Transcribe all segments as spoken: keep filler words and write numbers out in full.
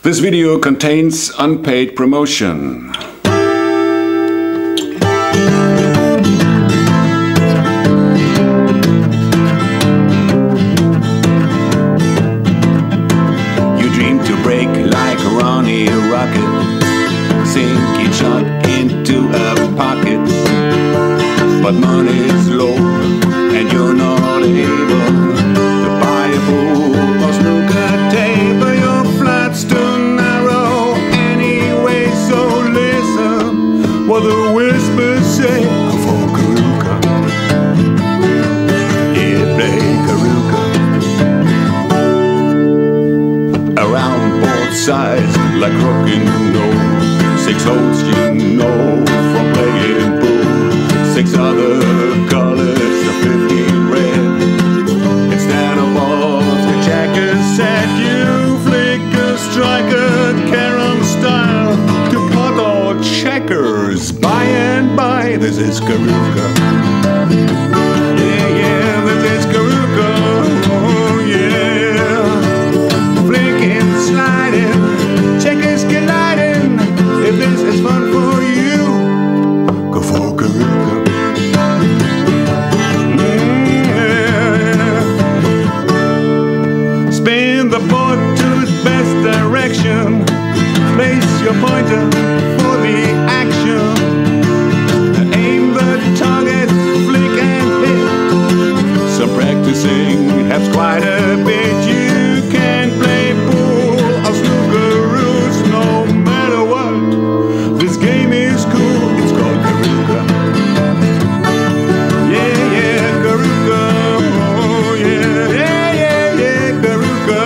This video contains unpaid promotion. You dream to break like a Ronnie rocket, sink each shot into a pocket, but money's low and you're not able to buy a pool or snooker table. Your flight's too narrow anyway, so listen what the whispers say. Go for Carrooka, yeah, play Carrooka. Around both sides like rock and roll, six holes you know from playing pool, six other colors of fifteen red. Instead of balls, the jacker said you flick a striker, carom style, to pot or checkers. By and by, this is Carrooka. Yeah, yeah, this is Carrooka. Oh, yeah. Flicking, sliding, checkers colliding. If this is fun for you, go for Carrooka. Spin the board to its best direction. Place your pointer for the action. Aim the target, flick and hit. Some practicing helps quite a bit. You can play pool or snooker rules no matter what. This game is cool. It's called Carrooka. Yeah, yeah, Carrooka. Oh, yeah, yeah, yeah, yeah, Carrooka.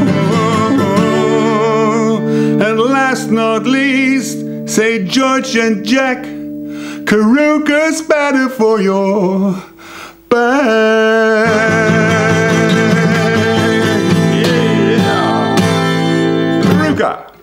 And last not least, say George and Jack, Carrooka's better for your back. Yeah, Carrooka.